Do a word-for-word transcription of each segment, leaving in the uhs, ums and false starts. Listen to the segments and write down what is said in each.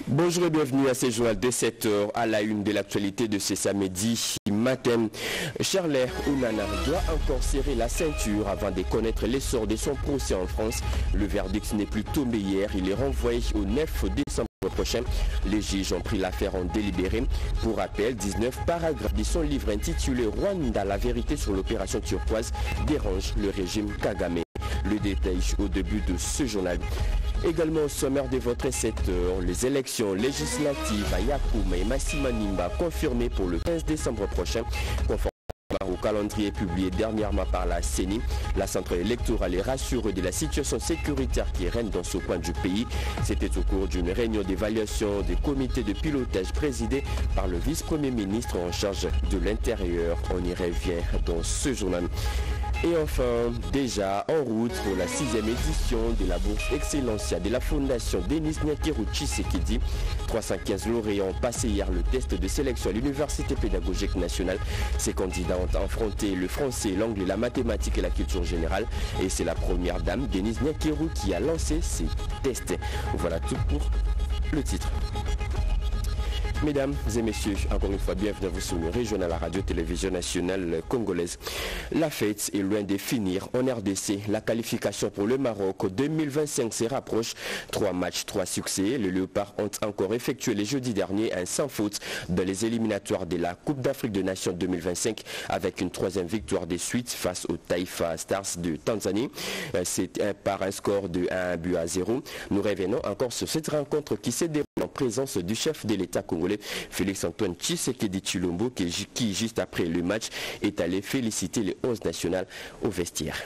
Bonjour et bienvenue à ce journal de sept heures à la une de l'actualité de ce samedi matin. Charles Ounana doit encore serrer la ceinture avant de connaître l'essor de son procès en France. Le verdict n'est plus tombé hier, il est renvoyé au neuf décembre prochain. Les juges ont pris l'affaire en délibéré. Pour rappel, dix-neuf paragraphes de son livre intitulé Rwanda, la vérité sur l'opération turquoise dérange le régime Kagame. Le détail au début de ce journal. Également au sommaire de votre sept heures, les élections législatives à Yakoum et Massimanimba confirmées pour le quinze décembre prochain, conformément au calendrier publié dernièrement par la C E N I. La centrale électorale est rassurée de la situation sécuritaire qui règne dans ce coin du pays. C'était au cours d'une réunion d'évaluation des comités de pilotage présidé par le vice-premier ministre en charge de l'Intérieur. On y revient dans ce journal. Et enfin, déjà en route pour la sixième édition de la bourse Excellencia de la Fondation Denis Nyakeru Tshisekedi. trois cent quinze lauréats ont passé hier le test de sélection à l'Université pédagogique nationale. Ces candidats ont affronté le français, l'anglais, la mathématique et la culture générale. Et c'est la première dame, Denis Nyakeru, qui a lancé ces tests. Voilà tout pour le titre. Mesdames et messieurs, encore une fois, bienvenue à vous sur le régional, la radio-télévision nationale congolaise. La fête est loin de finir en R D C. La qualification pour le Maroc deux mille vingt-cinq se rapproche. Trois matchs, trois succès. Les Léopards ont encore effectué le jeudi dernier un sans faute dans les éliminatoires de la Coupe d'Afrique des Nations deux mille vingt-cinq avec une troisième victoire de suite face au Taifa Stars de Tanzanie. C'est par un score de un but à zéro. Nous revenons encore sur cette rencontre qui s'est déroulée en présence du chef de l'État congolais, Félix-Antoine Tshisekedi Tshilombo, qui, qui, juste après le match, est allé féliciter les onze nationales au vestiaire.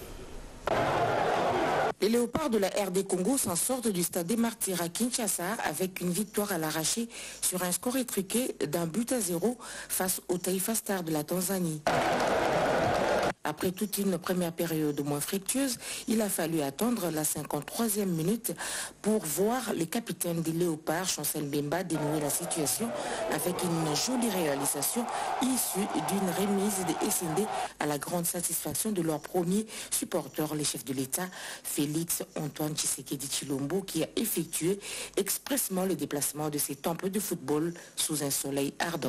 Les Léopards de la R D Congo s'en sortent du stade des Martyrs à Kinshasa avec une victoire à l'arraché sur un score étriqué d'un but à zéro face au Taifa Stars de la Tanzanie. Après toute une première période moins fructueuse, il a fallu attendre la cinquante-troisième minute pour voir les capitaines des Léopards, Chancel Mbemba, dénouer la situation avec une jolie réalisation issue d'une remise des S N D à la grande satisfaction de leur premier supporter, les chefs de l'État, Félix-Antoine Tshisekedi Tshilombo, qui a effectué expressément le déplacement de ses temples de football sous un soleil ardent.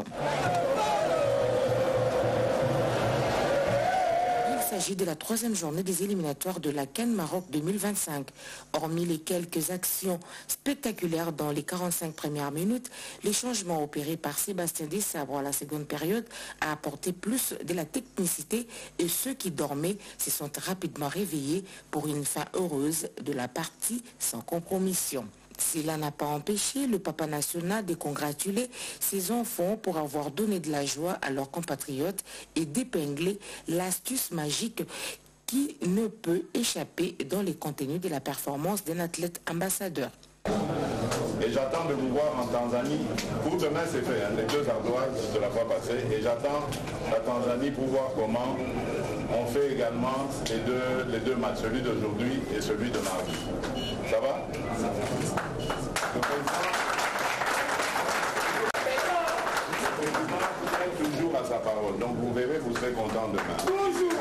Il s'agit de la troisième journée des éliminatoires de la CAN Maroc deux mille vingt-cinq. Hormis les quelques actions spectaculaires dans les quarante-cinq premières minutes, les changements opérés par Sébastien Desabre à la seconde période a apporté plus de la technicité et ceux qui dormaient se sont rapidement réveillés pour une fin heureuse de la partie sans compromission. Cela n'a pas empêché le Papa National de congratuler ses enfants pour avoir donné de la joie à leurs compatriotes et d'épingler l'astuce magique qui ne peut échapper dans les contenus de la performance d'un athlète ambassadeur. Et j'attends de vous voir en Tanzanie. Pour demain, c'est fait, hein, les deux ardoises de la fois passée. Et j'attends la Tanzanie pour voir comment on fait également les deux, les deux matchs, celui d'aujourd'hui et celui de mardi. Ça va? Le président toujours à sa parole. Donc vous verrez, vous serez content demain.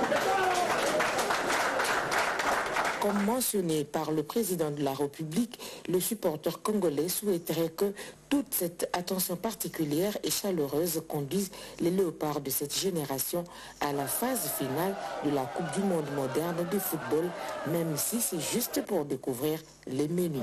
Comme mentionné par le président de la République, le supporter congolais souhaiterait que toute cette attention particulière et chaleureuse conduise les Léopards de cette génération à la phase finale de la Coupe du monde moderne de football, même si c'est juste pour découvrir les menus.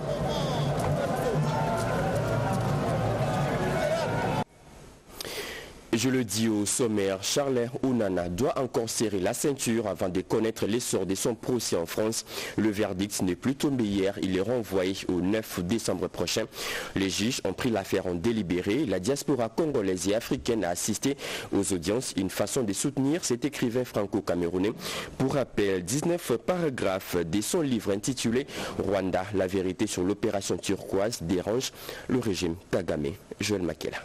Je le dis au sommaire, Charles Ounana doit encore serrer la ceinture avant de connaître l'essor de son procès en France. Le verdict n'est plus tombé hier, il est renvoyé au neuf décembre prochain. Les juges ont pris l'affaire en délibéré. La diaspora congolaise et africaine a assisté aux audiences, une façon de soutenir cet écrivain franco-camerounais. Pour rappel, dix-neuf paragraphes de son livre intitulé Rwanda, la vérité sur l'opération turquoise dérange le régime Kagame. Joël Makela.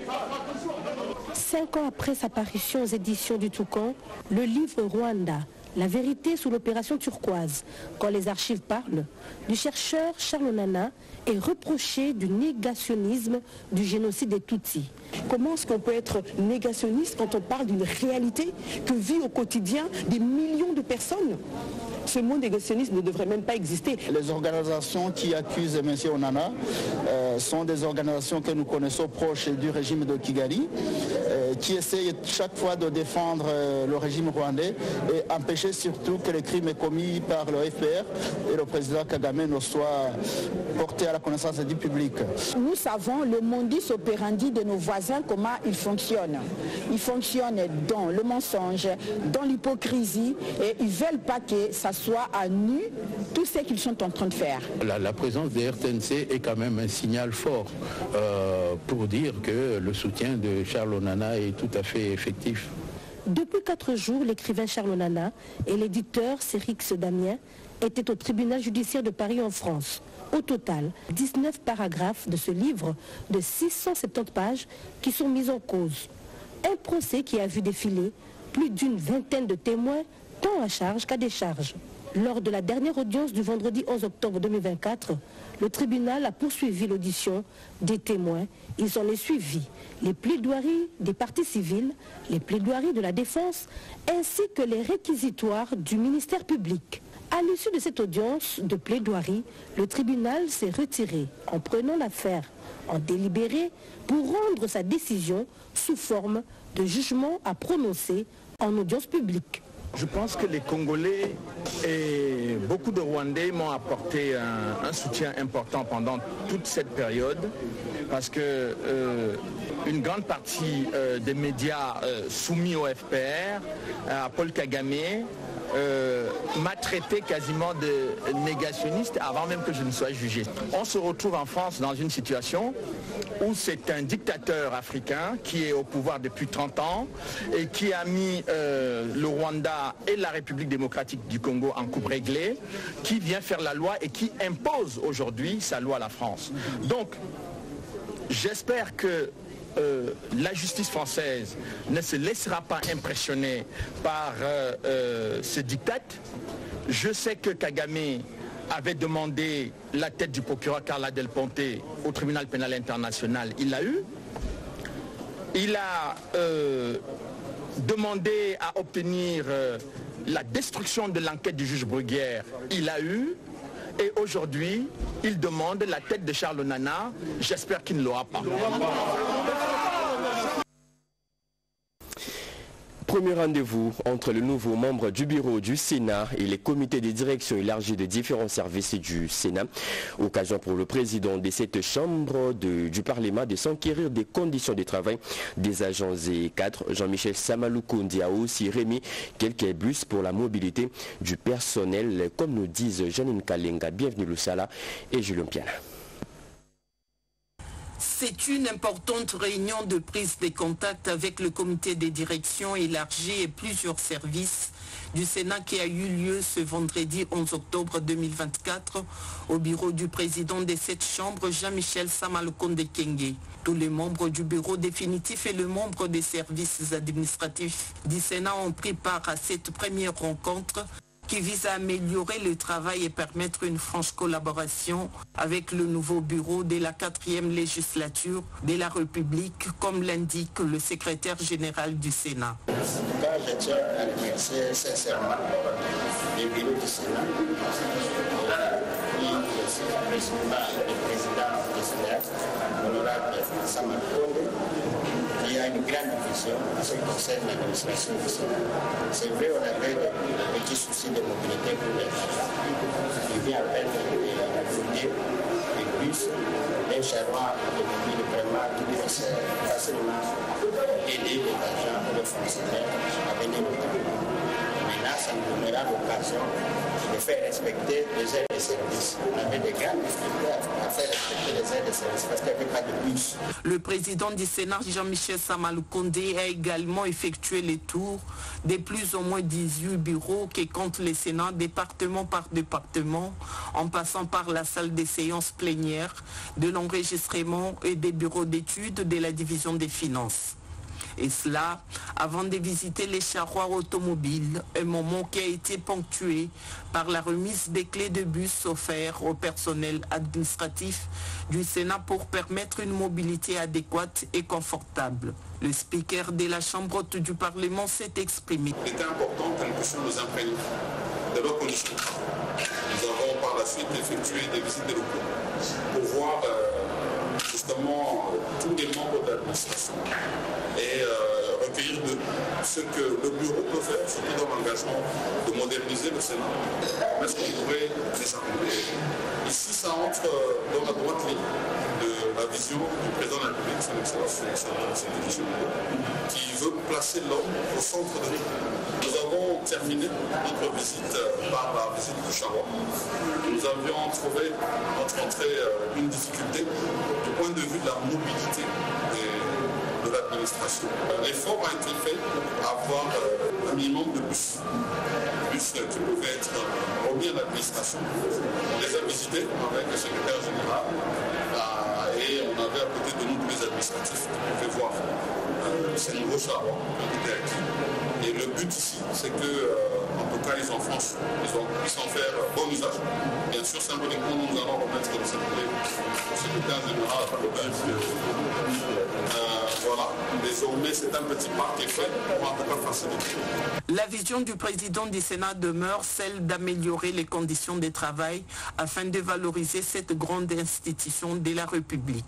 Cinq ans après sa parution aux éditions du Toucan, le livre Rwanda, La vérité sous l'opération turquoise, quand les archives parlent, du chercheur Charles Onana est reproché du négationnisme du génocide des Tutsis. Comment est-ce qu'on peut être négationniste quand on parle d'une réalité que vit au quotidien des millions de personnes? Ce mot négationniste ne devrait même pas exister. Les organisations qui accusent M. Onana euh, sont des organisations que nous connaissons proches du régime de Kigali, euh, qui essayent chaque fois de défendre euh, le régime rwandais et empêcher surtout que les crimes commis par le F P R et le président Kagame ne soient portés à la connaissance du public. Nous savons le modus operandi de nos voisins, comment ils fonctionnent. Ils fonctionnent dans le mensonge, dans l'hypocrisie, et ils ne veulent pas que ça soit à nu tout ce qu'ils sont en train de faire. La, la présence des R T N C est quand même un signal fort euh, pour dire que le soutien de Charles Onana est tout à fait effectif. Depuis quatre jours, l'écrivain Charles Onana et l'éditeur Sérix Damien étaient au tribunal judiciaire de Paris en France. Au total, dix-neuf paragraphes de ce livre de six cent soixante-dix pages qui sont mis en cause. Un procès qui a vu défiler plus d'une vingtaine de témoins, tant à charge qu'à décharge. Lors de la dernière audience du vendredi onze octobre deux mille vingt-quatre, le tribunal a poursuivi l'audition des témoins. Ils en ont suivi les plaidoiries des parties civiles, les plaidoiries de la défense, ainsi que les réquisitoires du ministère public. À l'issue de cette audience de plaidoirie, le tribunal s'est retiré en prenant l'affaire en délibéré pour rendre sa décision sous forme de jugement à prononcer en audience publique. Je pense que les Congolais et beaucoup de Rwandais m'ont apporté un, un soutien important pendant toute cette période parce que euh, une grande partie euh, des médias euh, soumis au F P R, à Paul Kagame, Euh, m'a traité quasiment de négationniste avant même que je ne sois jugé. On se retrouve en France dans une situation où c'est un dictateur africain qui est au pouvoir depuis trente ans et qui a mis euh, le Rwanda et la République démocratique du Congo en coupe réglée, qui vient faire la loi et qui impose aujourd'hui sa loi à la France. Donc, j'espère que Euh, la justice française ne se laissera pas impressionner par euh, euh, ce diktat. Je sais que Kagame avait demandé la tête du procureur Carla Del Ponte au tribunal pénal international. Il l'a eu. Il a euh, demandé à obtenir euh, la destruction de l'enquête du juge Bruguière. Il l'a eu. Et aujourd'hui, il demande la tête de Charles Onana. J'espère qu'il ne l'aura pas. Premier rendez-vous entre le nouveau membre du bureau du Sénat et les comités de direction élargis de différents services du Sénat. Occasion pour le président de cette chambre de, du Parlement de s'enquérir des conditions de travail des agents et cadres. Jean-Michel Samaloukondi a aussi remis quelques bus pour la mobilité du personnel, comme nous disent Janine Kalenga, bienvenue Lusala et Julien Piala. C'est une importante réunion de prise de contact avec le comité de direction élargi et plusieurs services du Sénat qui a eu lieu ce vendredi onze octobre deux mille vingt-quatre au bureau du président de cette chambre, Jean-Michel Samaloukondi Kenge. Tous les membres du bureau définitif et le membre des services administratifs du Sénat ont pris part à cette première rencontre qui vise à améliorer le travail et permettre une franche collaboration avec le nouveau bureau de la quatrième législature de la République, comme l'indique le secrétaire général du Sénat. Je tiens à remercier sincèrement le bureau du Sénat, qui aussi le président du Sénat, l'honorable Samaloukondi, qui a une grande vision en ce qui concerne l'administration du Sénat. C'est vrai, on avait des petits soucis de mobilité pour les agents. Il vient à peine de fournir des bus, des charrois automobile vraiment qui puissent facilement aider les agents et les fonctionnaires à venir au travail. Maintenant, ça nous donnera l'occasion de faire respecter les aides de service. On avait des grandes difficultés à faire respecter les aides de service parce qu'il n'y avait pas de bus. Le président du Sénat, Jean-Michel Samaloukondi, a également effectué les tours des plus ou moins dix-huit bureaux qui comptent le Sénat département par département, en passant par la salle des séances plénières, de l'enregistrement et des bureaux d'études de la division des finances. Et cela avant de visiter les charroirs automobiles, un moment qui a été ponctué par la remise des clés de bus offerts au personnel administratif du Sénat pour permettre une mobilité adéquate et confortable. Le speaker de la Chambre haute du Parlement s'est exprimé. Il était important que nous puissions nous imprégner de leurs conditions. Nous avons par la suite effectué des visites de locaux pour voir euh, justement tous les membres de l'administration et euh, recueillir de ce que le bureau peut faire, surtout dans l'engagement de moderniser le Sénat. Est-ce qu'on pourrait les accompagner? Ici, ça entre dans la droite ligne de la vision du président de la République, son excellence, qui veut placer l'homme au centre de l'île. Nous avons terminé notre visite par la visite de Charrois. Nous avions trouvé notre entrée une difficulté du point de vue de la mobilité des, de l'administration. L'effort a été fait pour avoir un minimum de bus. Bus qui pouvaient être remis à l'administration. On les a visités avec le secrétaire général et on avait à côté de nous tous les administratifs qui pouvaient voir euh, ces nouveaux Charrois qui étaient acquis. Et le but ici, c'est que, euh, en tout cas, les enfants ils puissent en faire bon usage. Bien sûr, symboliquement, nous allons remettre le secrétaire général à euh, voilà, désormais, c'est un petit pas qui est fait pour en tout cas faciliter. La vision du président du Sénat demeure celle d'améliorer les conditions de travail afin de valoriser cette grande institution de la République.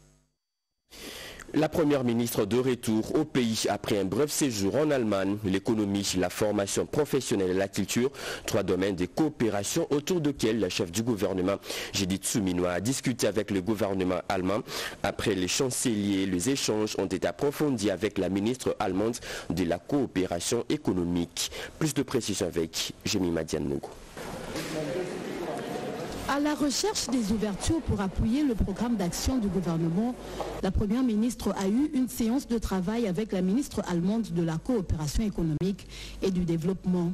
La première ministre de retour au pays après un bref séjour en Allemagne, l'économie, la formation professionnelle et la culture, trois domaines de coopération autour desquels la chef du gouvernement, Judith Suminwa, a discuté avec le gouvernement allemand. Après les chanceliers, les échanges ont été approfondis avec la ministre allemande de la coopération économique. Plus de précisions avec Jemima Diane-Mogo. À la recherche des ouvertures pour appuyer le programme d'action du gouvernement, la première ministre a eu une séance de travail avec la ministre allemande de la coopération économique et du développement.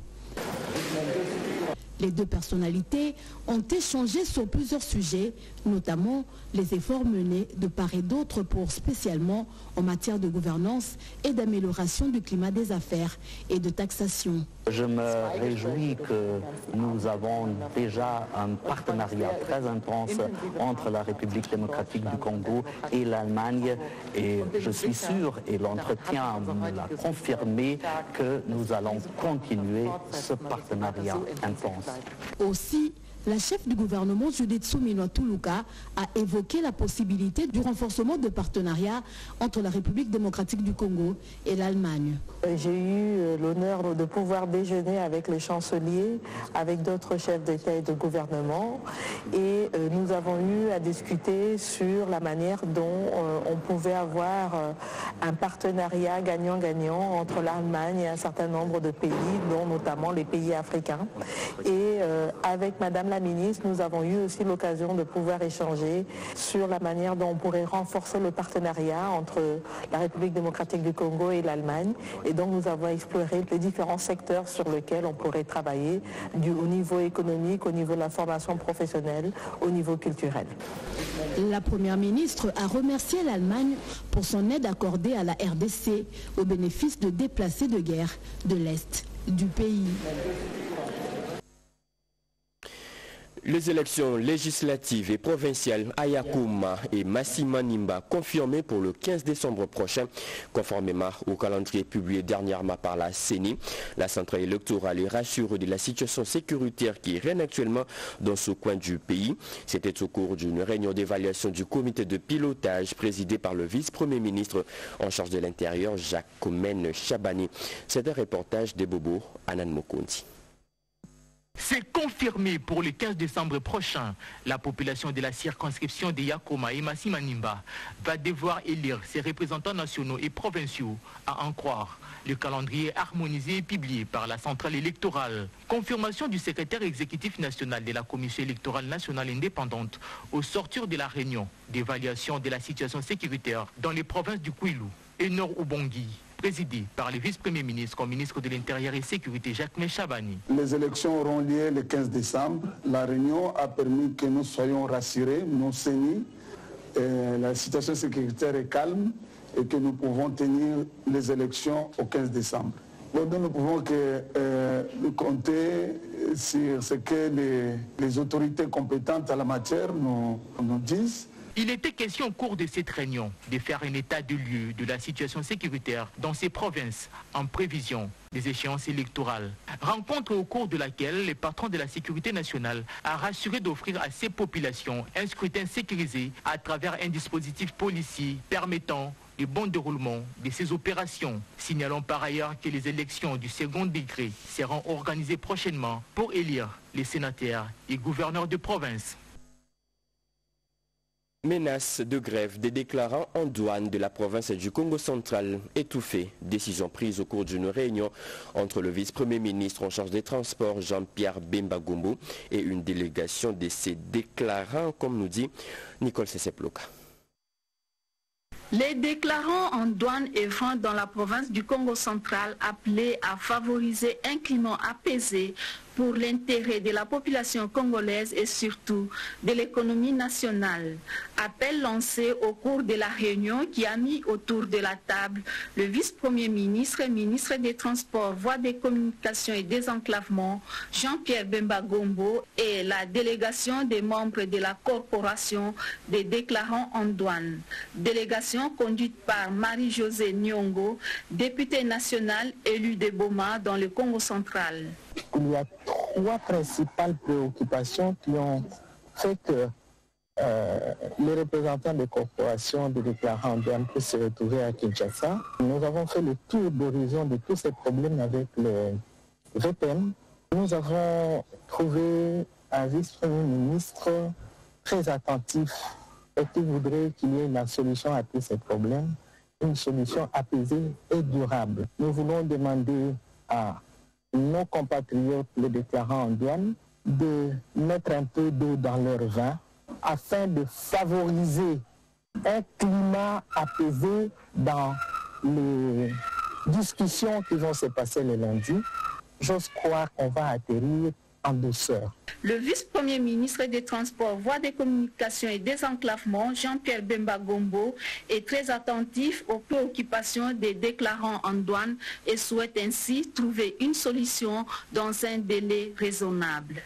Les deux personnalités ont échangé sur plusieurs sujets, notamment les efforts menés de part et d'autre pour spécialement en matière de gouvernance et d'amélioration du climat des affaires et de taxation. Je me réjouis que nous avons déjà un partenariat très intense entre la République démocratique du Congo et l'Allemagne et je suis sûr, et l'entretien l'a confirmé, que nous allons continuer ce partenariat intense. Aussi, la chef du gouvernement, Judith Suminwa Tuluka, a évoqué la possibilité du renforcement de partenariat entre la République démocratique du Congo et l'Allemagne. J'ai eu l'honneur de pouvoir déjeuner avec les chanceliers, avec d'autres chefs d'État et de gouvernement, et nous avons eu à discuter sur la manière dont on pouvait avoir un partenariat gagnant-gagnant entre l'Allemagne et un certain nombre de pays, dont notamment les pays africains. Et avec Madame la ministre, nous avons eu aussi l'occasion de pouvoir échanger sur la manière dont on pourrait renforcer le partenariat entre la République démocratique du Congo et l'Allemagne. Et donc nous avons exploré les différents secteurs sur lesquels on pourrait travailler, du, au niveau économique, au niveau de la formation professionnelle, au niveau culturel. La première ministre a remercié l'Allemagne pour son aide accordée à la R D C au bénéfice de déplacés de guerre de l'Est du pays. Les élections législatives et provinciales à Yakouma et Masimanimba confirmées pour le quinze décembre prochain, conformément au calendrier publié dernièrement par la C E N I. La centrale électorale est rassurée de la situation sécuritaire qui règne actuellement dans ce coin du pays. C'était au cours d'une réunion d'évaluation du comité de pilotage présidé par le vice-premier ministre en charge de l'Intérieur, Jacques-Mène Chabani. C'est un reportage des Bobos, Anan Mokondi. C'est confirmé pour le quinze décembre prochain. La population de la circonscription de Yakouma et Masimanimba va devoir élire ses représentants nationaux et provinciaux, à en croire le calendrier harmonisé et publié par la centrale électorale. Confirmation du secrétaire exécutif national de la Commission électorale nationale indépendante au sortir de la réunion d'évaluation de la situation sécuritaire dans les provinces du Kwilu et Nord-Ubangui, présidé par le vice-premier ministre comme ministre de l'Intérieur et Sécurité, Jacques-Mène Chabani. Les élections auront lieu le quinze décembre. La réunion a permis que nous soyons rassurés, nous saignés. La situation sécuritaire est calme et que nous pouvons tenir les élections au quinze décembre. Donc nous ne pouvons que euh, compter sur ce que les, les autorités compétentes en la matière nous, nous disent. Il était question au cours de cette réunion de faire un état de lieu de la situation sécuritaire dans ces provinces en prévision des échéances électorales. Rencontre au cours de laquelle le patron de la sécurité nationale a rassuré d'offrir à ces populations un scrutin sécurisé à travers un dispositif policier permettant le bon déroulement de ces opérations. Signalons par ailleurs que les élections du second degré seront organisées prochainement pour élire les sénateurs et gouverneurs de province. Menace de grève des déclarants en douane de la province du Congo central étouffée. Décision prise au cours d'une réunion entre le vice-premier ministre en charge des transports Jean-Pierre Bemba Gombo et une délégation de ces déclarants, comme nous dit Nicole Seseploka. Les déclarants en douane œuvrant dans la province du Congo central appelés à favoriser un climat apaisé pour l'intérêt de la population congolaise et surtout de l'économie nationale. Appel lancé au cours de la réunion qui a mis autour de la table le vice-premier ministre et ministre des Transports, Voies des Communications et Désenclavement, Jean-Pierre Bemba Gombo, et la délégation des membres de la corporation des déclarants en douane. Délégation conduite par Marie-Josée Nyongo, députée nationale élue de Boma dans le Congo central. Il y a trois principales préoccupations qui ont fait que euh, les représentants des corporations de déclarants en douane puissent se retrouver à Kinshasa. Nous avons fait le tour d'horizon de tous ces problèmes avec le V P M. Nous avons trouvé un vice-premier ministre très attentif et qui voudrait qu'il y ait une solution à tous ces problèmes, une solution apaisée et durable. Nous voulons demander à nos compatriotes, les déclarants en douane, de mettre un peu d'eau dans leur vin afin de favoriser un climat apaisé dans les discussions qui vont se passer le lundi. J'ose croire qu'on va atterrir en douceur. Le vice-premier ministre des Transports, Voies des Communications et Désenclavement, Jean-Pierre Bemba Gombo, est très attentif aux préoccupations des déclarants en douane et souhaite ainsi trouver une solution dans un délai raisonnable.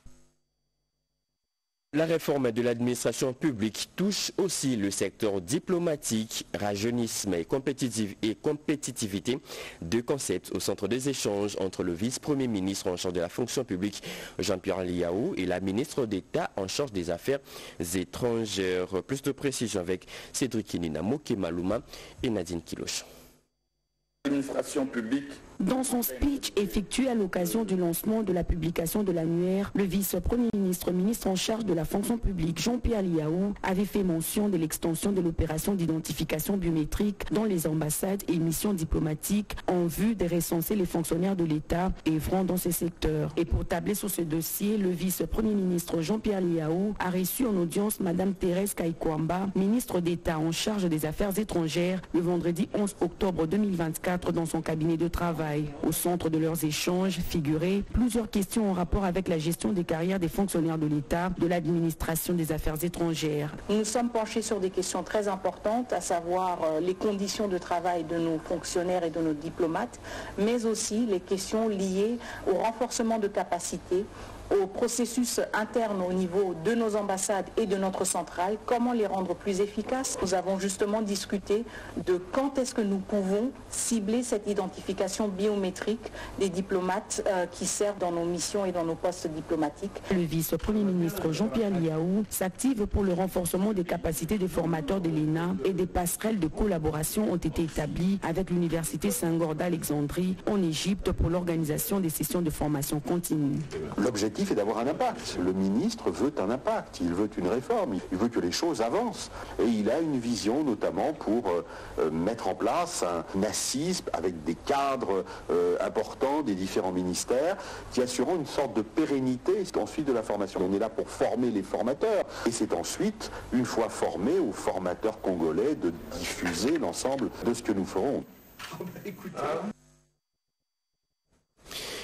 La réforme de l'administration publique touche aussi le secteur diplomatique, rajeunissement et, et compétitivité, deux concepts au centre des échanges entre le vice-premier ministre en charge de la fonction publique Jean-Pierre Liaou et la ministre d'État en charge des affaires étrangères. Plus de précision avec Cédric Kinina Moke-Maluma et Nadine Kiloch. L'administration publique. Dans son speech effectué à l'occasion du lancement de la publication de l'annuaire, le vice-premier ministre, ministre en charge de la fonction publique, Jean-Pierre Liaou, avait fait mention de l'extension de l'opération d'identification biométrique dans les ambassades et missions diplomatiques en vue de recenser les fonctionnaires de l'État œuvrant dans ces secteurs. Et pour tabler sur ce dossier, le vice-premier ministre Jean-Pierre Liaou a reçu en audience Madame Thérèse Kaikwamba, ministre d'État en charge des Affaires étrangères, le vendredi onze octobre deux mille vingt-quatre dans son cabinet de travail. Au centre de leurs échanges figuraient plusieurs questions en rapport avec la gestion des carrières des fonctionnaires de l'État, de l'administration des affaires étrangères. Nous nous sommes penchés sur des questions très importantes, à savoir euh, les conditions de travail de nos fonctionnaires et de nos diplomates, mais aussi les questions liées au renforcement de capacités, au processus interne au niveau de nos ambassades et de notre centrale, comment les rendre plus efficaces. Nous avons justement discuté de quand est-ce que nous pouvons cibler cette identification biométrique des diplomates euh, qui servent dans nos missions et dans nos postes diplomatiques. Le vice-premier ministre Jean-Pierre Liaou s'active pour le renforcement des capacités des formateurs de l'E N A et des passerelles de collaboration ont été établies avec l'université Saint-Gor d'Alexandrie en Égypte pour l'organisation des sessions de formation continue. L'objectif est d'avoir un impact. Le ministre veut un impact, il veut une réforme, il veut que les choses avancent. Et il a une vision notamment pour euh, mettre en place un, un assise avec des cadres euh, importants des différents ministères qui assureront une sorte de pérennité ensuite de la formation. On est là pour former les formateurs et c'est ensuite, une fois formés aux formateurs congolais, de diffuser l'ensemble de ce que nous ferons.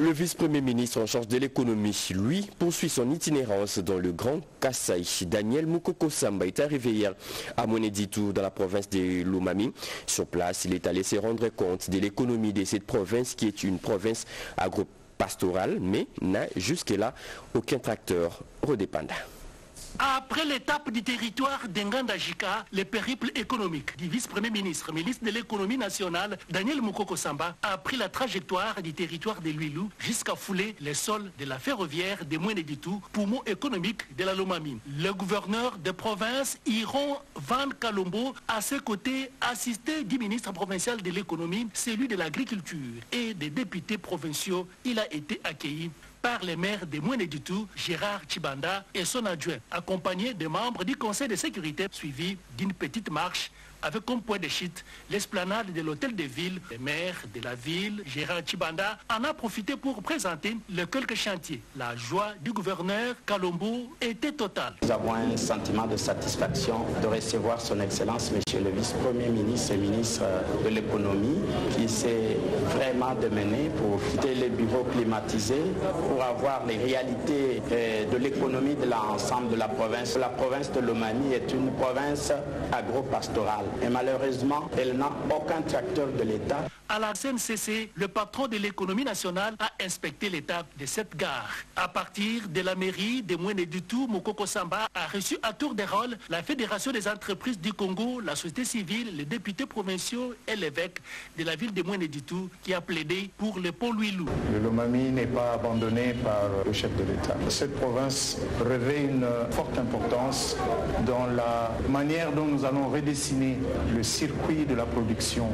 Le vice-premier ministre en charge de l'économie, lui, poursuit son itinérance dans le Grand Kasaï. Daniel Moukoko Samba est arrivé hier à Mweneditu dans la province de Lomami. Sur place, il est allé se rendre compte de l'économie de cette province qui est une province agro-pastorale, mais n'a jusque-là aucun tracteur redépendant. Après l'étape du territoire d'Enganda-Jika, le périple économique du vice-premier ministre, ministre de l'économie nationale, Daniel Moukoko Samba, a pris la trajectoire du territoire de Luilou jusqu'à fouler les sols de la ferroviaire de Mweneditu, poumon économique de la Lomami. Le gouverneur de province, Iron Van Kalombo, à ses côtés, assisté du ministre provincial de l'économie, celui de l'agriculture et des députés provinciaux, il a été accueilli par les maires de Mweneditu, Gérard Chibanda et son adjoint, accompagné des membres du conseil de sécurité, suivi d'une petite marche avec comme point de chute l'esplanade de l'hôtel de ville. Les maires de la ville, Gérard Chibanda, en a profité pour présenter le quelques chantiers. La joie du gouverneur Kalombo était totale. Nous avons un sentiment de satisfaction de recevoir son Excellence, Monsieur le vice-premier ministre et ministre de l'économie, qui s'est vraiment démené pour quitter les bureaux climatisés, pour avoir les réalités de l'économie de l'ensemble de la province. La province de Lomami est une province agro-pastorale. Et malheureusement, elle n'a aucun tracteur de l'État. À la C N C C, le patron de l'économie nationale a inspecté l'état de cette gare. À partir de la mairie de Mweneditu, Moukoko Samba a reçu à tour de rôle la Fédération des entreprises du Congo, la société civile, les députés provinciaux et l'évêque de la ville de Mweneditu qui a plaidé pour le pont Luilou. Le Lomami n'est pas abandonné par le chef de l'État. Cette province revêt une forte importance dans la manière dont nous allons redessiner le circuit de la production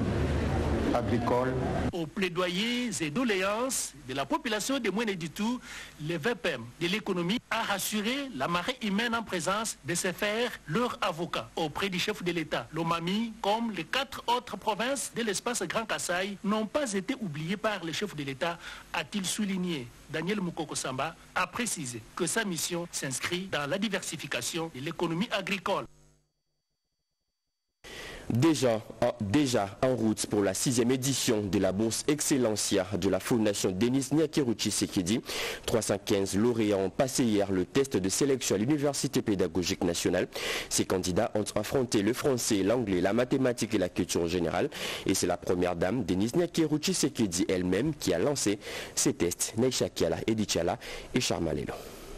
agricole. Aux plaidoyers et doléances de la population de Mweneditu, le V P M de l'économie a rassuré la marée humaine en présence de se faire leur avocat auprès du chef de l'État. Lomami, comme les quatre autres provinces de l'espace Grand Kasaï, n'ont pas été oubliées par le chef de l'État, a-t-il souligné. Daniel Moukoko Samba a précisé que sa mission s'inscrit dans la diversification de l'économie agricole. Déjà, déjà en route pour la sixième édition de la bourse Excellencia de la Fondation Denis Nyakeru Tshisekedi. trois cent quinze lauréats ont passé hier le test de sélection à l'Université pédagogique nationale. Ces candidats ont affronté le français, l'anglais, la mathématique et la culture générale. Et c'est la première dame, Denis Nyakeru Tshisekedi elle-même, qui a lancé ces tests. Neisha Kiala, Edith Chala et Charma Lelo.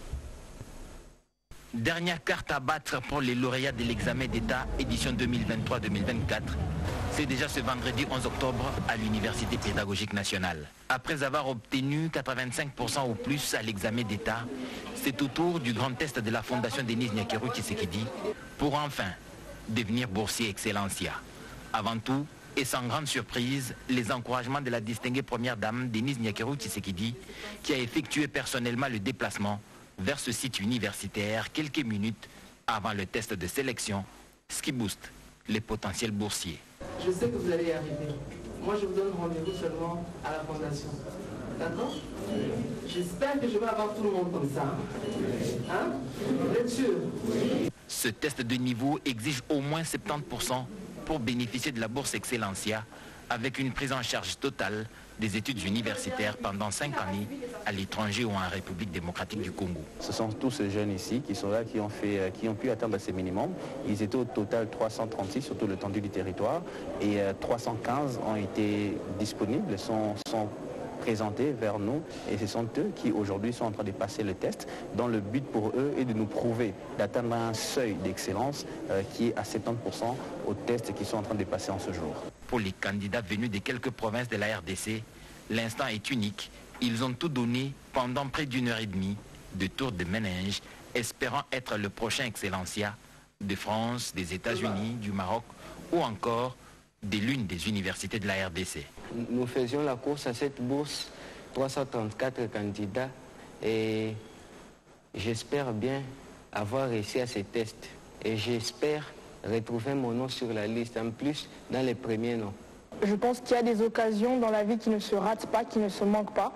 Dernière carte à battre pour les lauréats de l'examen d'État édition deux mille vingt-trois deux mille vingt-quatre. C'est déjà ce vendredi onze octobre à l'Université pédagogique nationale. Après avoir obtenu quatre-vingt-cinq pour cent ou plus à l'examen d'État, c'est au tour du grand test de la Fondation Denis Nyakeru Tshisekedi pour enfin devenir boursier Excellencia. Avant tout, et sans grande surprise, les encouragements de la distinguée première dame Denis Nyakeru Tshisekedi qui a effectué personnellement le déplacement vers ce site universitaire quelques minutes avant le test de sélection, ce qui booste les potentiels boursiers. Je sais que vous allez y arriver. Moi, je vous donne rendez-vous seulement à la fondation. D'accord? J'espère que je vais avoir tout le monde comme ça. Hein? Vous êtes sûr? Ce test de niveau exige au moins soixante-dix pour cent pour bénéficier de la bourse Excellencia avec une prise en charge totale des études universitaires pendant cinq années à l'étranger ou en République démocratique du Congo. Ce sont tous ces jeunes ici qui sont là, qui ont, fait, qui ont pu atteindre ces minimums. Ils étaient au total trois cent trente-six sur tout l'étendue du territoire et trois cent quinze ont été disponibles, sont, sont présentés vers nous et ce sont eux qui aujourd'hui sont en train de passer le test dont le but pour eux est de nous prouver d'atteindre un seuil d'excellence euh, qui est à soixante-dix pour cent aux tests qui sont en train de passer en ce jour. Pour les candidats venus de quelques provinces de la R D C, l'instant est unique. Ils ont tout donné pendant près d'une heure et demie de tour de ménage, espérant être le prochain Excellencia de France, des États-Unis, du Maroc ou encore de l'une des universités de la R D C. Nous faisions la course à cette bourse, trois cent trente-quatre candidats, et j'espère bien avoir réussi à ces tests. Et j'espère retrouver mon nom sur la liste, en plus dans les premiers noms. Je pense qu'il y a des occasions dans la vie qui ne se ratent pas, qui ne se manquent pas.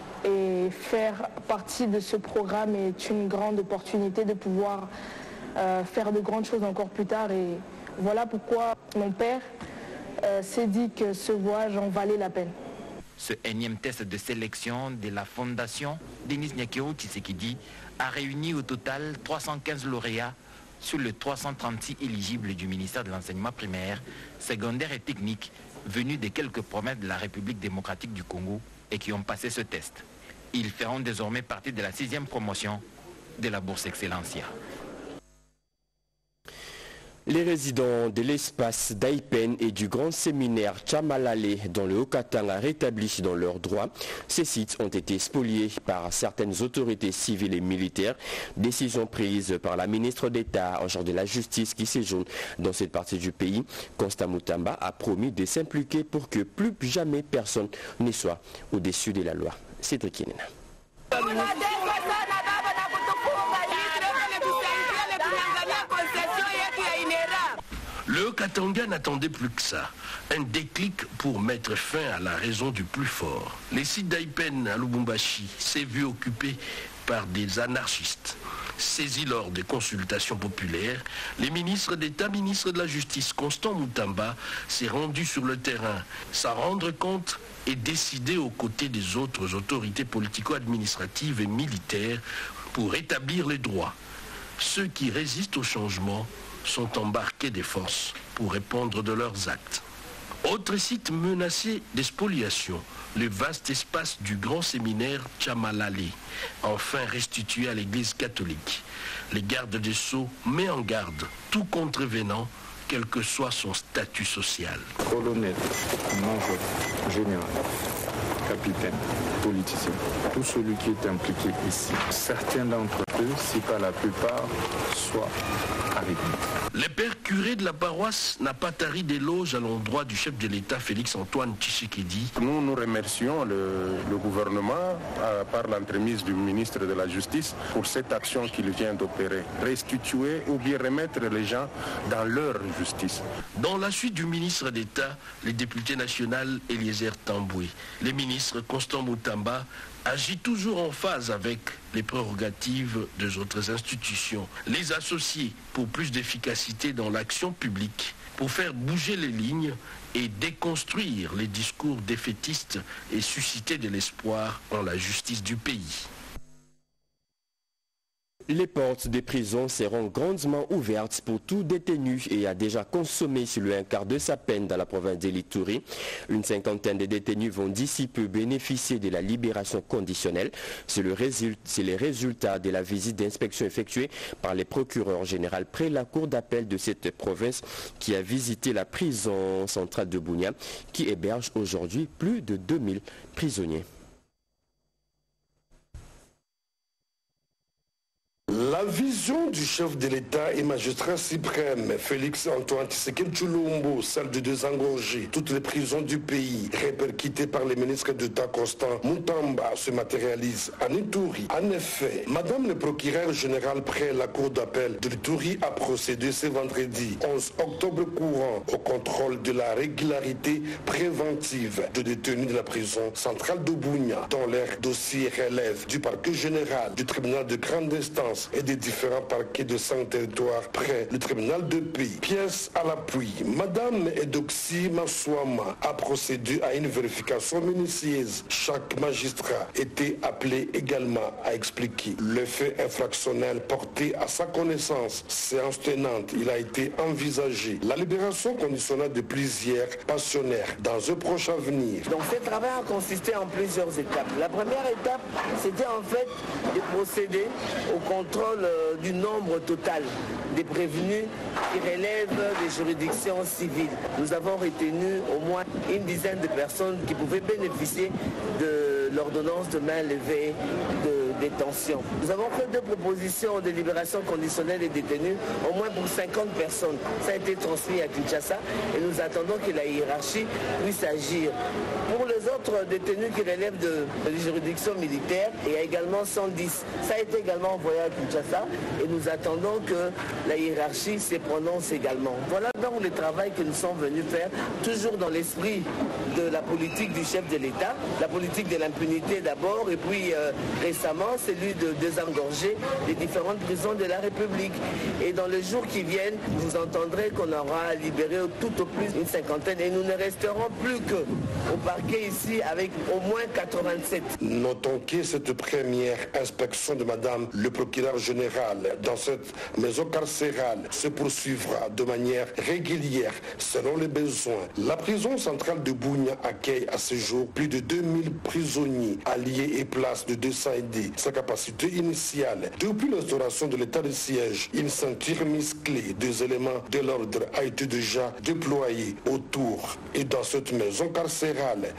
Et faire partie de ce programme est une grande opportunité de pouvoir euh, faire de grandes choses encore plus tard. Et voilà pourquoi mon père euh, s'est dit que ce voyage en valait la peine. Ce énième test de sélection de la fondation Denis Nyakero Tshisekedi a réuni au total trois cent quinze lauréats sur les trois cent trente-six éligibles du ministère de l'enseignement primaire, secondaire et technique venus de quelques provinces de la République démocratique du Congo et qui ont passé ce test. Ils feront désormais partie de la sixième promotion de la bourse Excellencia. Les résidents de l'espace d'Aipen et du grand séminaire Tchamalale dans le Haut-Katanga rétablis dans leurs droits. Ces sites ont été spoliés par certaines autorités civiles et militaires. Décision prise par la ministre d'État en charge de la justice qui séjourne dans cette partie du pays. Constant Moutamba a promis de s'impliquer pour que plus jamais personne ne soit au-dessus de la loi. Cédric Kinena. Le Katanga n'attendait plus que ça. Un déclic pour mettre fin à la raison du plus fort. Les sites d'Aipen à Lubumbashi s'est vu occupé par des anarchistes. Saisis lors des consultations populaires, les ministres d'État, ministre de la Justice, Constant Moutamba, s'est rendu sur le terrain, s'en rendre compte et décider aux côtés des autres autorités politico-administratives et militaires pour établir les droits. Ceux qui résistent au changement sont embarqués des forces pour répondre de leurs actes. Autre site menacé d'expoliation, le vaste espace du grand séminaire Tchamalale, enfin restitué à l'église catholique. Les gardes des Sceaux met en garde tout contrevenant, quel que soit son statut social. Colonel, major, général, capitaine, politicien, tout celui qui est impliqué ici, certains d'entre eux, si pas la plupart, soient avec nous. Le père curé de la paroisse n'a pas tari d'éloges à l'endroit du chef de l'État Félix-Antoine Tshisekedi. Nous, nous remercions le, le gouvernement, à, par l'entremise du ministre de la Justice, pour cette action qu'il vient d'opérer. Restituer ou bien remettre les gens dans leur justice. Dans la suite du ministre d'État, le député national Eliezer Tamboué, le ministre Constant Moutamba agit toujours en phase avec les prérogatives des autres institutions, les associer pour plus d'efficacité dans l'action publique, pour faire bouger les lignes et déconstruire les discours défaitistes et susciter de l'espoir en la justice du pays. Les portes des prisons seront grandement ouvertes pour tout détenu et a déjà consommé sur le un quart de sa peine dans la province d'Elituri. Une cinquantaine de détenus vont d'ici peu bénéficier de la libération conditionnelle. C'est le résultat, c'est les résultats de la visite d'inspection effectuée par les procureurs généraux près la cour d'appel de cette province qui a visité la prison centrale de Bunia qui héberge aujourd'hui plus de deux mille prisonniers. La vision du chef de l'État et magistrat suprême Félix-Antoine Tshisekedi Tshilombo, celle de désengorger toutes les prisons du pays, répercutée par le ministre d'État Constant Moutamba, se matérialise à Ituri. En effet, Madame le procureur général près la cour d'appel de l'Ituri a procédé ce vendredi onze octobre courant au contrôle de la régularité préventive de détenus de la prison centrale de Bunia, dont leur dossier relève du parquet général, du tribunal de grande instance et des différents parquets de cinq territoires près le tribunal de paix. Pièce à l'appui, Madame Edoxy Maswama a procédé à une vérification minutieuse. Chaque magistrat était appelé également à expliquer le fait infractionnel porté à sa connaissance. Séance tenante, il a été envisagé la libération conditionnelle de plusieurs pensionnaires dans un proche avenir. Donc ce travail a consisté en plusieurs étapes. La première étape, c'était en fait de procéder au contrôle du nombre total des prévenus qui relèvent des juridictions civiles. Nous avons retenu au moins une dizaine de personnes qui pouvaient bénéficier de l'ordonnance de main levée de détention. Nous avons fait deux propositions de libération conditionnelle des détenus, au moins pour cinquante personnes. Ça a été transmis à Kinshasa et nous attendons que la hiérarchie puisse agir. Pour les autres détenus qui relèvent de, de juridictions militaires, il y a également cent dix. Ça a été également envoyé à Kinshasa et nous attendons que la hiérarchie se prononce également. Voilà donc le travail que nous sommes venus faire, toujours dans l'esprit de la politique du chef de l'État, la politique de l'impunité d'abord et puis euh, récemment plan, celui de désengorger les différentes prisons de la République. Et dans les jours qui viennent, vous entendrez qu'on aura libéré tout au plus une cinquantaine et nous ne resterons plus qu'au parquet ici avec au moins quatre-vingt-sept. Notons que cette première inspection de Madame le procureur général dans cette maison carcérale se poursuivra de manière régulière selon les besoins. La prison centrale de Bunia accueille à ce jour plus de deux mille prisonniers alliés et place de deux cents aidés. Sa capacité initiale, depuis l'instauration de l'état de siège, une ceinture musclée des éléments de l'ordre a été déjà déployée autour et dans cette maison carcérale.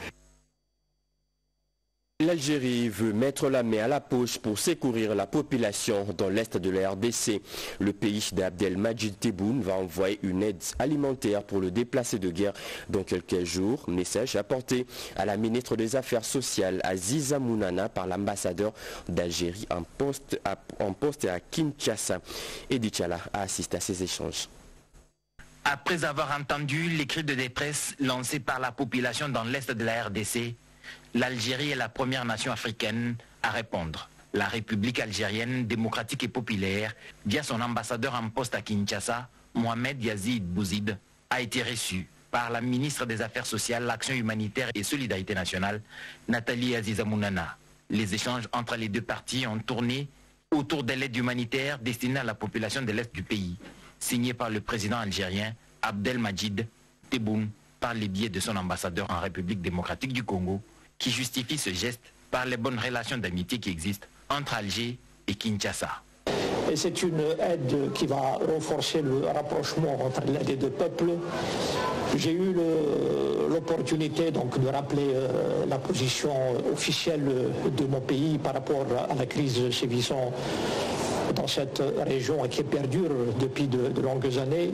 L'Algérie veut mettre la main à la poche pour secourir la population dans l'est de la R D C. Le pays d'Abdelmajid Tebboune va envoyer une aide alimentaire pour le déplacé de guerre dans quelques jours. Message apporté à la ministre des Affaires sociales Aziza Mounana par l'ambassadeur d'Algérie en poste à, en poste à Kinshasa. Edi Tchala a assisté à ces échanges. Après avoir entendu les cris de détresse lancés par la population dans l'est de la R D C, l'Algérie est la première nation africaine à répondre. La République algérienne démocratique et populaire, via son ambassadeur en poste à Kinshasa, Mohamed Yazid Bouzid, a été reçu par la ministre des Affaires sociales, l'Action humanitaire et Solidarité nationale, Nathalie Aziza Mounana. Les échanges entre les deux parties ont tourné autour de l'aide humanitaire destinée à la population de l'Est du pays, signée par le président algérien Abdelmajid Tebboune par les biais de son ambassadeur en République démocratique du Congo, qui justifie ce geste par les bonnes relations d'amitié qui existent entre Alger et Kinshasa. Et c'est une aide qui va renforcer le rapprochement entre les deux peuples. J'ai eu l'opportunité donc de rappeler euh, la position officielle de mon pays par rapport à la crise sévissant dans cette région et qui perdure depuis de, de longues années.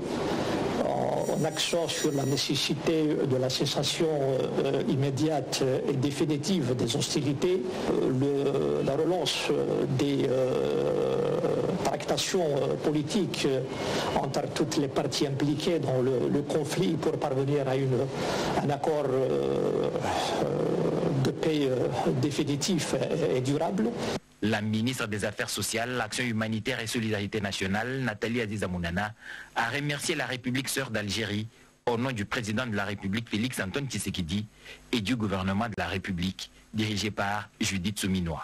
En accent sur la nécessité de la cessation euh, immédiate et définitive des hostilités, euh, le, la relance des euh, tractations politiques entre toutes les parties impliquées dans le, le conflit pour parvenir à une, un accord euh, de paix définitif et, et durable. La ministre des Affaires sociales, l'Action humanitaire et Solidarité nationale, Nathalie Aziza Mounana, a remercié la République sœur d'Algérie au nom du président de la République Félix Antoine Tshisekedi et du gouvernement de la République dirigé par Judith Souminois.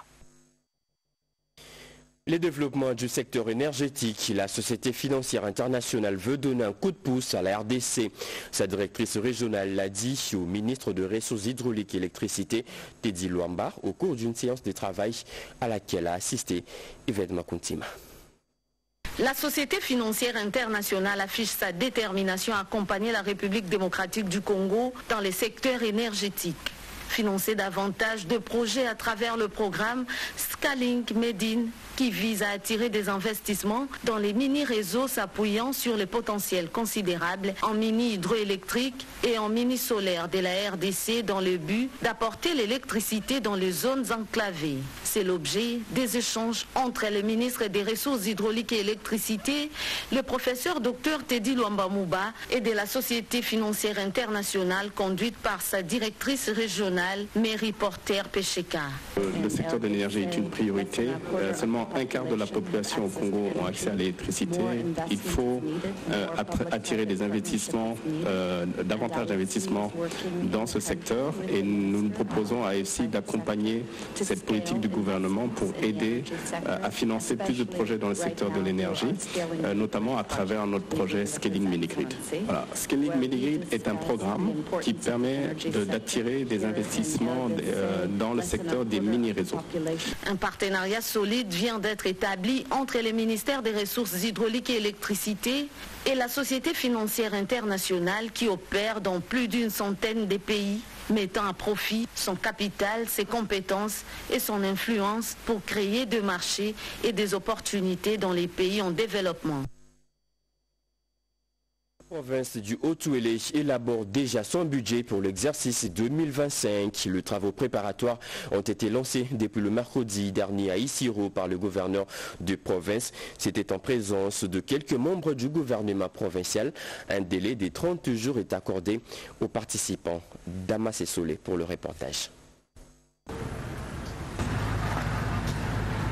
Les développements du secteur énergétique, la Société financière internationale veut donner un coup de pouce à la R D C. Sa directrice régionale l'a dit au ministre de Ressources hydrauliques et électricité, Teddy Luamba, au cours d'une séance de travail à laquelle a assisté Yvette Makuntima. La Société financière internationale affiche sa détermination à accompagner la République démocratique du Congo dans les secteurs énergétiques. Financer davantage de projets à travers le programme Scaling Made in qui vise à attirer des investissements dans les mini-réseaux s'appuyant sur les potentiels considérables en mini-hydroélectrique et en mini-solaire de la R D C dans le but d'apporter l'électricité dans les zones enclavées. C'est l'objet des échanges entre le ministre des Ressources hydrauliques et électricité, le professeur docteur Teddy Luamba Mouba et de la Société financière internationale conduite par sa directrice régionale, Mary Porter Pecheka. Le secteur de l'énergie est une priorité. Euh, seulement un quart de la population au Congo ont accès à l'électricité. Il faut euh, attirer des investissements, euh, davantage d'investissements dans ce secteur et nous nous proposons à A F C d'accompagner cette politique du gouvernement pour aider euh, à financer plus de projets dans le secteur de l'énergie, euh, notamment à travers notre projet Scaling Mini-Grid. Voilà. Scaling Mini-Grid est un programme qui permet d'attirer des investissements euh, dans le secteur des mini-réseaux. Un partenariat solide vient d'être établi entre les ministères des Ressources hydrauliques et électricité et la Société financière internationale qui opère dans plus d'une centaine de pays, mettant à profit son capital, ses compétences et son influence pour créer des marchés et des opportunités dans les pays en développement. La province du Haut-Touélé élabore déjà son budget pour l'exercice deux mille vingt-cinq. Les travaux préparatoires ont été lancés depuis le mercredi dernier à Isiro par le gouverneur de province. C'était en présence de quelques membres du gouvernement provincial. Un délai de trente jours est accordé aux participants. Damas et Solé pour le reportage.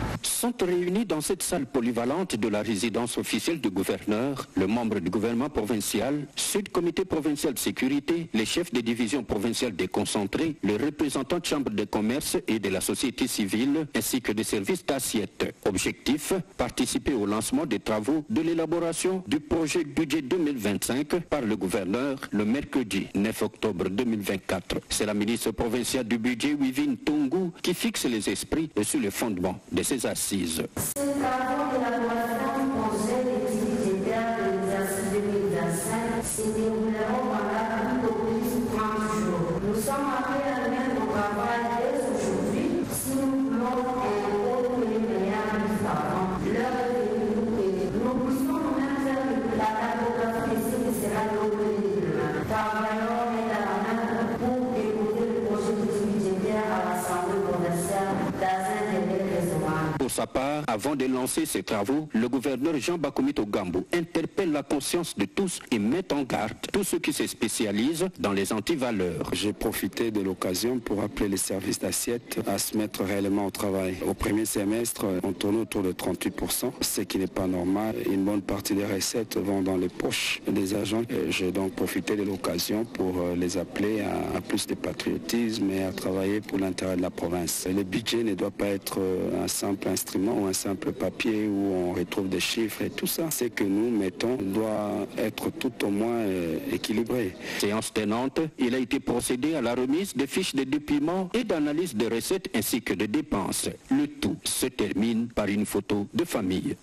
sont réunis dans cette salle polyvalente de la résidence officielle du gouverneur, le membre du gouvernement provincial, Sud Comité provincial de sécurité, les chefs des divisions provinciales déconcentrées, les représentants de chambres de commerce et de la société civile, ainsi que des services d'assiette. Objectif, participer au lancement des travaux de l'élaboration du projet budget deux mille vingt-cinq par le gouverneur le mercredi neuf octobre deux mille vingt-quatre. C'est la ministre provinciale du budget, Wivine Tungu, qui fixe les esprits et sur le fondement de ces assises. Ces travaux d'élaboration du projet d'études budgétaires de l'exercice deux mille vingt-cinq se dérouleront pendant tout au plus trente jours. Nous sommes appelés à mettre au travail dès aujourd'hui si nous voulons un pays meilleur du savant. L'heure est venue et nous puissions nous-mêmes faire la cartographie de ce qui sera l'objet de demain. Travaillons main dans la main pour déposer le projet d'études budgétaires à l'Assemblée provinciale dans un délai raisonnable. Pour sa part, avant de lancer ses travaux, le gouverneur Jean Bakomito Gambo interpelle la conscience de tous et met en garde tous ceux qui se spécialisent dans les antivaleurs. J'ai profité de l'occasion pour appeler les services d'assiette à se mettre réellement au travail. Au premier semestre, on tourne autour de trente-huit pour cent, ce qui n'est pas normal. Une bonne partie des recettes vont dans les poches des agents. J'ai donc profité de l'occasion pour les appeler à, à plus de patriotisme et à travailler pour l'intérêt de la province. Le budget ne doit pas être un simple instrument ou un simple papier où on retrouve des chiffres et tout ça. Ce que nous mettons doit être tout au moins euh, équilibré. Séance tenante, il a été procédé à la remise des fiches de déploiement et d'analyse de recettes ainsi que de dépenses. Le tout se termine par une photo de famille.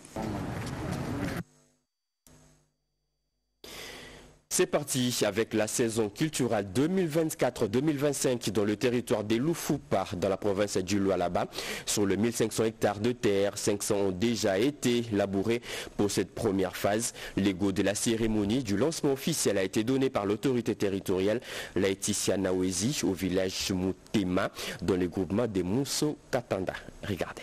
C'est parti avec la saison culturelle deux mille vingt-quatre deux mille vingt-cinq dans le territoire des Loufupa, dans la province du Lualaba. Sur le mille cinq cents hectares de terre, cinq cents ont déjà été labourés pour cette première phase. L'ego de la cérémonie du lancement officiel a été donné par l'autorité territoriale Laetitia Nawezi au village Moutema dans le groupement des Mousso Katanda. Regardez.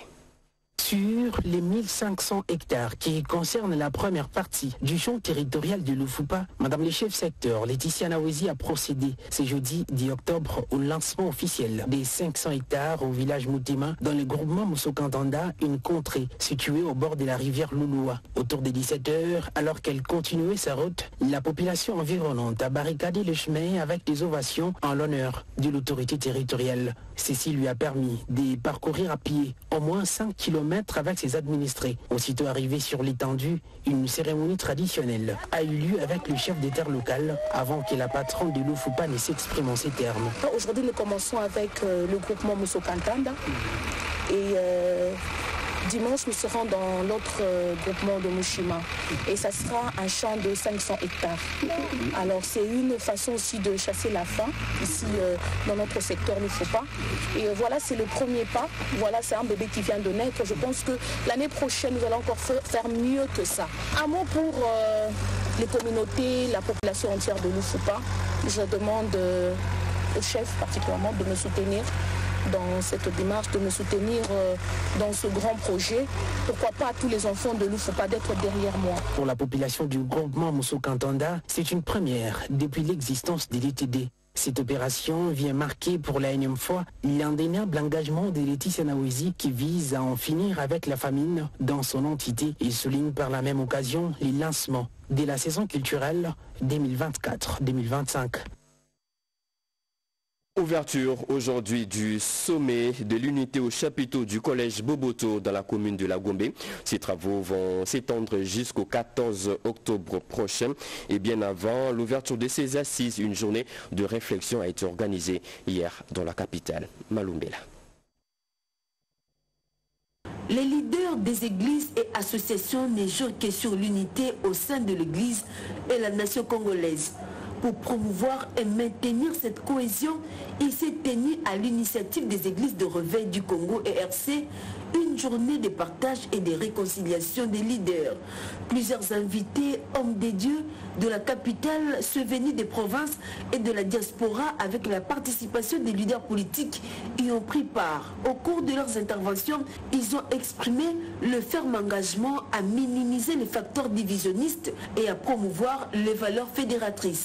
Sur les mille cinq cents hectares qui concernent la première partie du champ territorial de Loufupa, Madame le chef secteur Laetitia Nawezi a procédé ce jeudi dix octobre au lancement officiel des cinq cents hectares au village Moutema dans le groupement Moussokantanda, une contrée située au bord de la rivière Louloua. Autour des dix-sept heures, alors qu'elle continuait sa route, la population environnante a barricadé le chemin avec des ovations en l'honneur de l'autorité territoriale. Ceci lui a permis de parcourir à pied au moins cinq kilomètres avec ses administrés. Aussitôt arrivé sur l'étendue, une cérémonie traditionnelle a eu lieu avec le chef des terres locales avant que la patronne de Loufupa ne s'exprime en ces termes. Aujourd'hui, nous commençons avec euh, le groupement Moussokantanda et euh, dimanche, nous serons dans l'autre euh, groupement de Mouchima et ça sera un champ de cinq cents hectares. Alors c'est une façon aussi de chasser la faim ici euh, dans notre secteur Loufupa. Et euh, voilà, c'est le premier pas. Voilà, c'est un bébé qui vient de naître. Je pense que l'année prochaine, nous allons encore faire mieux que ça. Un mot pour euh, les communautés, la population entière de Loufupa. Je demande euh, au chef particulièrement de me soutenir dans cette démarche, de me soutenir euh, dans ce grand projet. Pourquoi pas à tous les enfants de Loufupa d'être derrière moi. Pour la population du groupement Moussokantanda, c'est une première depuis l'existence de l'E T D. Cette opération vient marquer pour la énième fois l'indéniable engagement de Laetitia Nawezi qui vise à en finir avec la famine dans son entité et souligne par la même occasion les lancements de la saison culturelle deux mille vingt-quatre deux mille vingt-cinq. Ouverture aujourd'hui du sommet de l'unité au chapiteau du collège Boboto dans la commune de La Gombe. Ces travaux vont s'étendre jusqu'au quatorze octobre prochain. Et bien avant l'ouverture de ces assises, une journée de réflexion a été organisée hier dans la capitale, Malumbela. Les leaders des églises et associations ne jouent que sur l'unité au sein de l'église et la nation congolaise. Pour promouvoir et maintenir cette cohésion, il s'est tenu à l'initiative des églises de réveil du Congo et R C une journée de partage et de réconciliation des leaders. Plusieurs invités, hommes de Dieu de la capitale, ceux venus des provinces et de la diaspora avec la participation des leaders politiques y ont pris part. Au cours de leurs interventions, ils ont exprimé le ferme engagement à minimiser les facteurs divisionnistes et à promouvoir les valeurs fédératrices.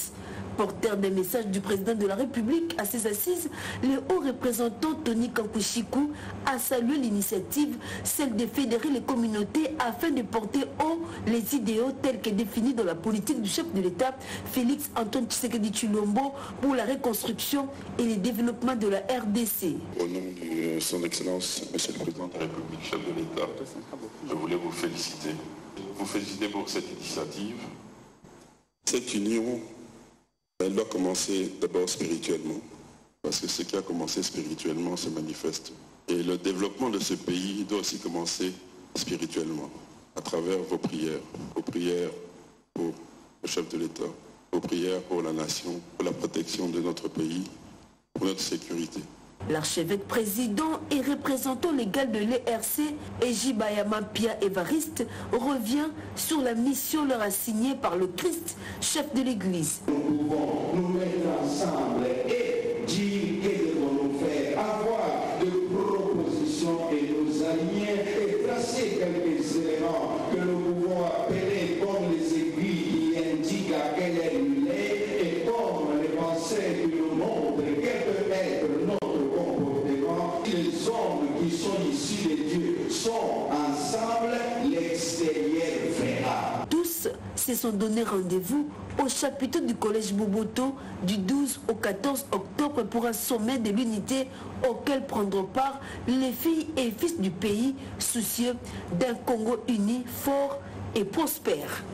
Porteur des messages du président de la République à ses assises, le haut représentant Tony Kankushiku a salué l'initiative, celle de fédérer les communautés afin de porter haut les idéaux tels que définis dans la politique du chef de l'État, Félix Antoine Tshisekedi Tshilombo, pour la reconstruction et le développement de la R D C. Au nom de son Excellence, Monsieur le Président de la République, chef de l'État, je voulais vous féliciter. Vous féliciter pour cette initiative. Cette union, elle doit commencer d'abord spirituellement, parce que ce qui a commencé spirituellement se manifeste. Et le développement de ce pays doit aussi commencer spirituellement, à travers vos prières, vos prières pour le chef de l'État, vos prières pour la nation, pour la protection de notre pays, pour notre sécurité. L'archevêque président et représentant légal de l'E R C, Ejibayama Pia Évariste, revient sur la mission leur assignée par le Christ, chef de l'Église. Nous pouvons nous mettre ensemble et dire que devons-nous faire, avoir de propositions et nous aligner et tracer quelques éléments que nous pouvons appeler comme les aiguilles qui indiquent à quelle heure il est et comme les pensées qui nous montrent quel peut être notre comportement. Les hommes qui sont issus de Dieu sont ensemble, l'extérieur verra. Tous se sont donné rendez-vous au chapiteau du collège Boboto du douze au quatorze octobre pour un sommet de l'unité auquel prendront part les filles et fils du pays soucieux d'un Congo uni, fort et prospère.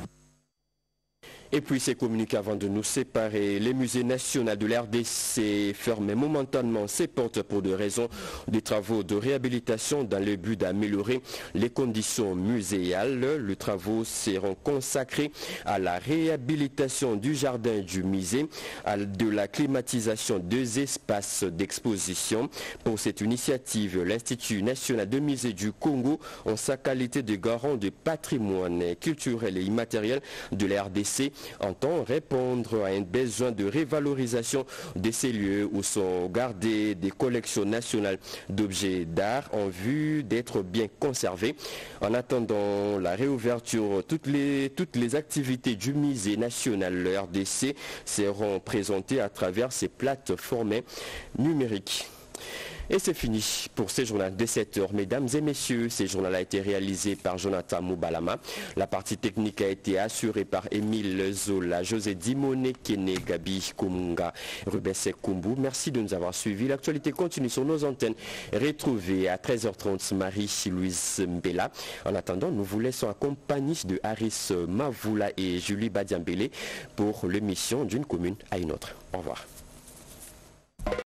Et puis ces communiqués avant de nous séparer, les musées nationaux de l'R D C ferment momentanément ses portes pour des raisons des travaux de réhabilitation dans le but d'améliorer les conditions muséales. Les travaux seront consacrés à la réhabilitation du jardin du musée, à de la climatisation des espaces d'exposition. Pour cette initiative, l'Institut national de musée du Congo, en sa qualité de garant du patrimoine culturel et immatériel de l'R D C, entend répondre à un besoin de révalorisation de ces lieux où sont gardées des collections nationales d'objets d'art en vue d'être bien conservés. En attendant la réouverture, toutes les, toutes les activités du musée national le R D C seront présentées à travers ces plateformes numériques. Et c'est fini pour ce journal de sept heures. Mesdames et messieurs, ce journal a été réalisé par Jonathan Moubalama. La partie technique a été assurée par Émile Zola, José Dimone, Kene, Gabi Kumunga, Ruben Sekumbu. Merci de nous avoir suivis. L'actualité continue sur nos antennes. Retrouvez à treize heures trente Marie-Louise Mbela. En attendant, nous vous laissons en compagnie de Haris Mavoula et Julie Badiambele pour l'émission d'une commune à une autre. Au revoir.